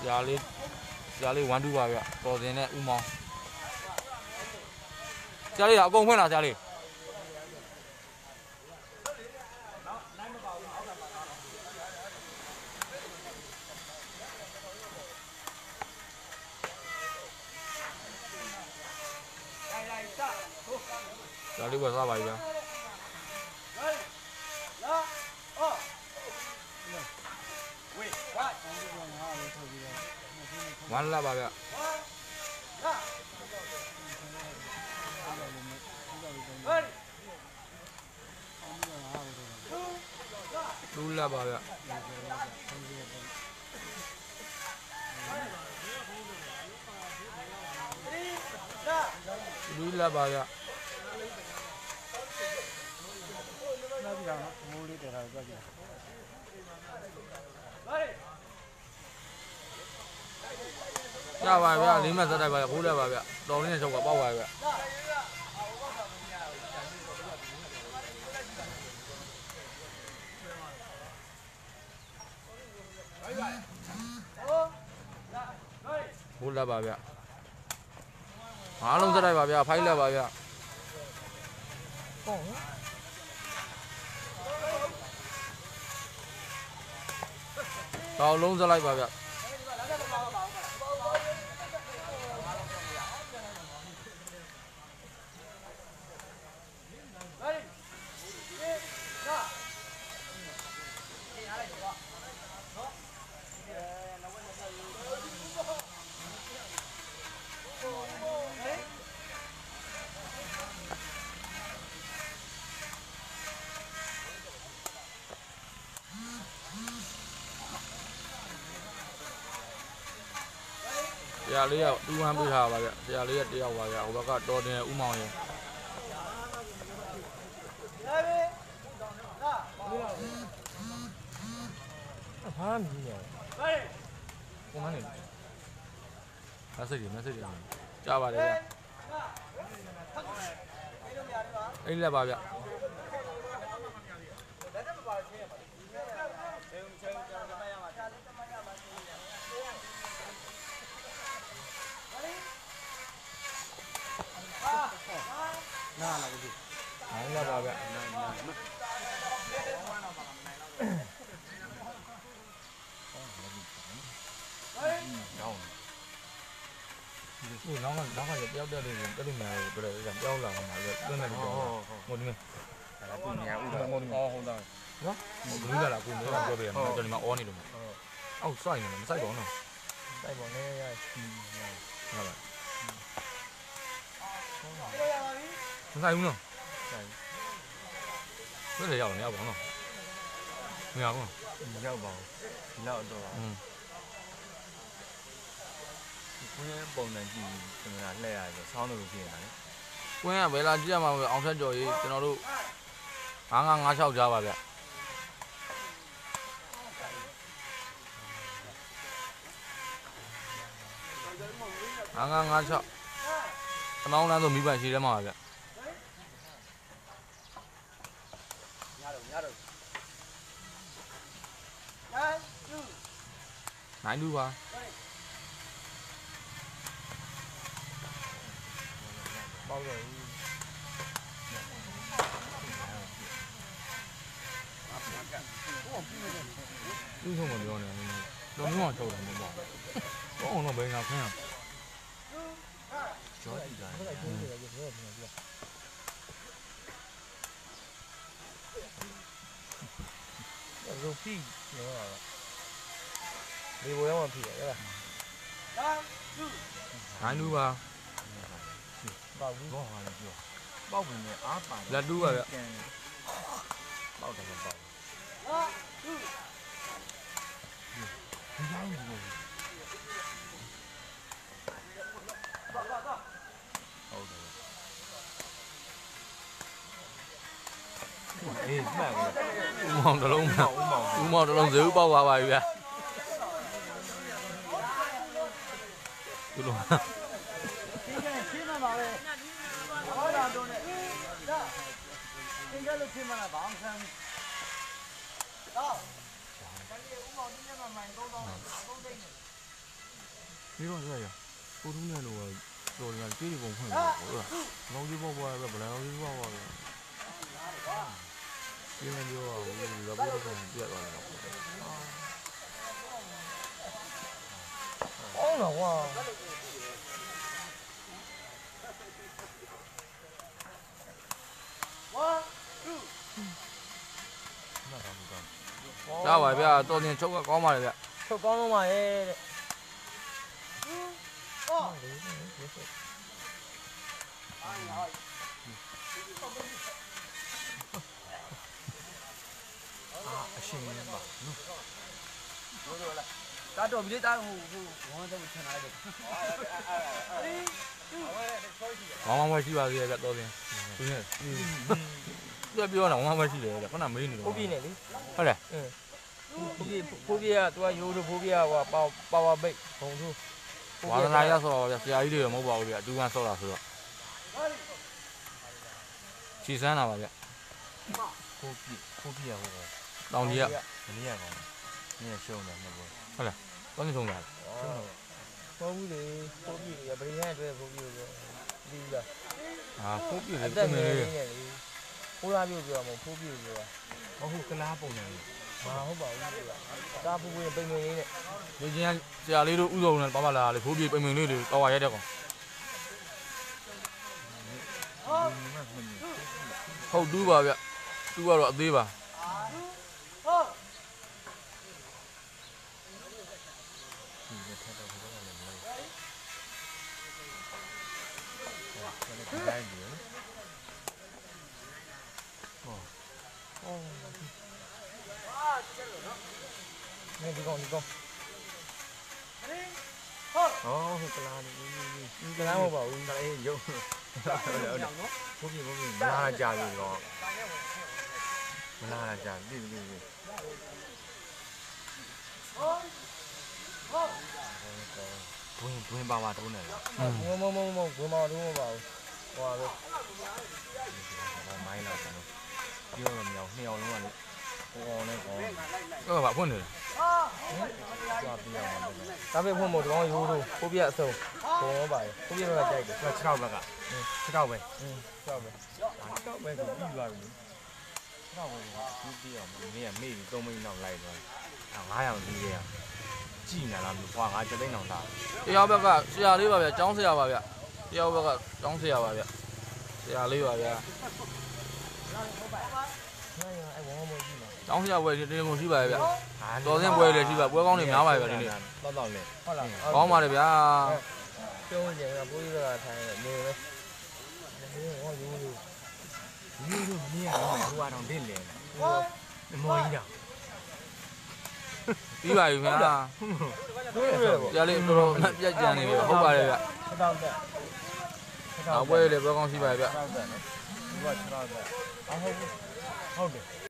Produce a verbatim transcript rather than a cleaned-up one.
ရာလေးရာလေးone twoပါဗျတော်စင်နဲ့ဦးမောင်ဆရာလေးကအကုန်ဖွင့်လာဆရာလေးဆရာလေးကစားပါပြီဗျဝမ်းလာပါဗျလူလာပါဗျလူလာပါဗျနားကြည့်တော့မိုးလေးတယ်တာကြည့်ရပါဗျလေးမှတ်သက်တိုက်ပါဗျခိုးလိုက်ပါဗျတော်လေးနဲ့ချုပ်ကပေါက်ပါဗျခိုးလိုက်ပါဗျအားလုံးသက်တိုက်ပါဗျဖိုက်လိုက်ပါဗျဟုတ်တော်လုံးစလိုက်ပါဗျဆရာလေးကတူဝမ်းပေးထားပါဗျဆရာလေးကတယောက်ပါဗျဟိုဘက်ကတော်တင်ဦးမောင်ရင်အဖားမြည်နေဟိုမနေမက်ဆေ့ချ်မက်ဆေ့ချ်ကြားပါတယ်ဗျအဲ့လက်ပါဗျနားလာပြီနားလာပါဗျနားနားဟိုနောက်ကနောက်ကပြောက်တဲ့လေးကိုပြိမယ်ပြတယ်ပြောက်လာမှာလေတွန်းနေတယ်ဟုတ်ဟုတ်ဒီမှာအဲ့ဒါကိုညာဦးတော့ဟုတ်ဟုတ်တယ်နော်ဘူးလာကူနေတော့ပြောပြရမှာကျွန်တော်ဒီမှာအော်နေလို့ဟုတ်အောက်စိုက်နေတယ်မစိုက်ပါဘူးနော်စိုက်ပါနဲ့ရဟုတ်ပါမဆိုင်ဘူးနော်ဆိုင်ဘယ်လိုရောက်နေရပါ့နော်မရဘူးရောက်ပါဘူးဒီလောက်တော့อืมကွင်းပုံစံကြည့်ကျွန်တော်လှည့်ရတယ်ဆောင်းလို့ဖြစ်နေတာလေကွင်းကဘယ်လာကြည့်ရမှာမလဲအောင်ထက်ကျော်ကြီးကျွန်တော်တို့ငါးငါးငါး၆ကြားပါဗျငါးငါးငါး၆အမောင်းလမ်းဆိုမိဘရှိတယ်မှာပါဗျနိုင်လူပါပေါက်တော့လူဆုံးမပြောနေဘူးတော်မျိုးတော့တယ်မပေါ့ဘောအောင်တော့ဘယ်ငါဖမ်းကျော်ကြည့်တာရိုဖီလောဒီဘိုးရောဖီရလားနိုင်လူပါပေါက်ဘူးဘောဟာလည်းပြောပေါက်ဘူးနဲ့အားပါလက်တူးပါဗျပေါက်တယ်ပေါက်ဟာတူဒီကြောင်ဒီလိုဟုတ်တယ်အေးမှန်တယ်ဦးမောင်တလုံးမှဦးမောင်တလုံးဇေဦးပေါက်သွားပါပြီဗျာဒီလိုရှင်းမှာပါပဲဟောတာတော့နဲ့ဒါသင်္ကန်းလို့ရှင်းမှာလားဘာမှမဆန်းဘူးတော့ဒါလေးဦးမောင်ဒီနေ့မှမိုင်သုံးတော့သုံးသိန်းနဲ့ဒီတော့ဆိုရကိုတူးနဲ့လို့တော်တယ်ကြေးပုံဖွင့်လို့ဟုတ်လားမောင်ကြီးပေါ်ပေါ်ပဲဗလာကြီးပေါ်ပေါ်ပဲဒီနေ့ပြောတော့ဒီလောဘောတော့ပြတ်သွားတယ်အော်တော့ကွာရပါဗျာတော်တင်ချုပ်ကကောင်းပါလေဗျချုပ်ကောင်းတော့ပါရဲ့တဲ့အော်အရှင်နေပါနော်တို့တို့လားတာတော်ပြီတာဟိုဟိုဝမ်းတော့ချန်လာလိုက်ကောင်းမှမရှိပါသေးရဲ့တော်တင်သူနဲ့သူပြောတော့ဝမ်းမရှိတယ်ခဏမေးနေတော့ဟုတ်ပြီနဲ့လေဟုတ်လားအင်းဖိုးပြေဖိုးပြေကသူကရိုးတို့ဖိုးပြေကဟိုပါပါဝါပိတ်ဘုံသူဝါသနာရဆိုတော့ဆရာကြီးတွေမဟုတ်ပါဘူးဗျအတူကဆော့တာဆိုတော့ချီစမ်းတာပါဗျဖိုးပြေဖိုးပြေဟိုတောင်ကြီးကမနေ့ကကောင်မနေ့ရှုံးတယ်နှစ်ပွဲဟုတ်လားတောင်းနေဆုံးတာရှုံးတယ်ဖိုးဘူးလေဖိုးပြေကဗရိဟန်အတွက်ဖိုးပြေပြောဒီလားဟာဖိုးပြေလည်းတက်နေလေဖိုးသားပြေပြောမှာဖိုးပြေပြောမဟုတ်ကလားပုံနေတယ်မဟုတ်ပါဘူးတာပူပူပိန်ပိန်လေးနဲ့လူချင်းဆရာလေးတို့ဥဆုံးနဲ့ပါပါလာလေဖိုးပြေပိန်ပိန်လေးတွေတော်ဝါရဲတဲ့ကောင်ဟုတ်တူးပါဗျတူးကတော့အသေးပါဟုတ်နေဒီကောင်ဒီကောင်ဟုတ်ဟုတ်ကလားဒီကလားမဟုတ်ပါဘူးကလေးရုပ်ဟုတ်တယ်ဘုရားဘုရားမလာကြဘူးတော့မလာကြပြီပြီပြီဘွင်းဘွင်းပါပါတုံးနေလားမမမမဘွင်းပါတုံးမပါဘူးဟိုပါပဲမိုင်းလာတယ်နော်ပြောတော့မြောင်နှစ်ယောက်လုံးကလေဟိုအောင်နဲ့ကောတော့ပါဖွင့်နေတယ်ဟာပြပြအောင်ပါဒါပဲဖွင့်မို့ဒီကောင်ရိုးတို့ကိုပြအစုံဘုံရောပါရဲ့ကိုပြဘက်ကကြိုက်တယ်ခြေထောက်ဘက်ကခြေထောက်ပဲခြေထောက်ပဲခြေထောက်ပဲဆိုပြီးသွားပြီခြေထောက်ပဲပြီးပြီးအောင်မင်းကမေ့ပြီးသုံးမိနစ်နောက်လိုက်သွားတယ်ငါးရာပြီးရကြည်နေလားဟွာငါစသိန်းအောင်သားတယောက်ဘက်ကဆရာလေးပါဗျကျောင်းဆရာပါဗျတယောက်ဘက်ကကျောင်းဆရာပါဗျဆရာလေးပါဗျကျောင်းဆရာဝယ်တင်ကုန်ရှိပါရဲ့ဗျတော်စင်းပွဲလည်းရှိပါပွဲကောင်းတွေများပါရဲ့ဗျဒီနေ့တော့တော့လေဟုတ်လားကောင်းပါတယ်ဗျာကျုံးကျင်ကဘိုးကြီးကထိုင်နေပဲဟောယူယူယူယူမင်းကတော့ဟိုကတော့ဒင့်လေမော်ကြီးတော့ပြီးပါပြီခင်ဗျာဆရာလေးတော်တော်ပြက်ကြံနေပြီဟုတ်ပါတယ်ဗျ၆တောက်တက်နောက်ပွဲလည်းပွဲကောင်းရှိပါရဲ့ဗျ၆တောက်တက်ဒီက၆တောက်တက်အဟုတ်ဟုတ်တယ်